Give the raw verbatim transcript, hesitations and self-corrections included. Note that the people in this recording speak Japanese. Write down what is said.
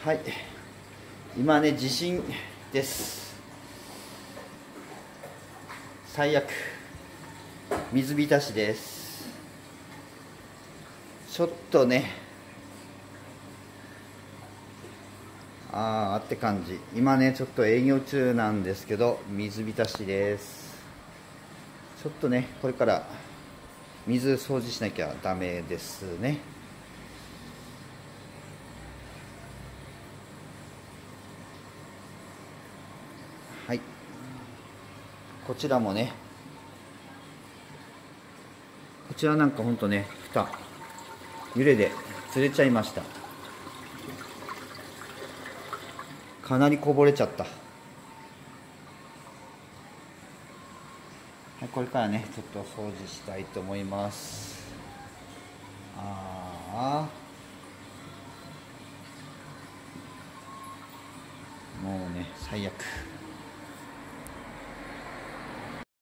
はい、今ね地震です。最悪、水浸しです。ちょっとねあーって感じ。今ねちょっと営業中なんですけど水浸しです。ちょっとねこれから水掃除しなきゃダメですね。はい、こちらもね、こちらなんかほんとね蓋揺れでずれちゃいました。かなりこぼれちゃった。はい、これからねちょっと掃除したいと思います。ああ、もうね最悪。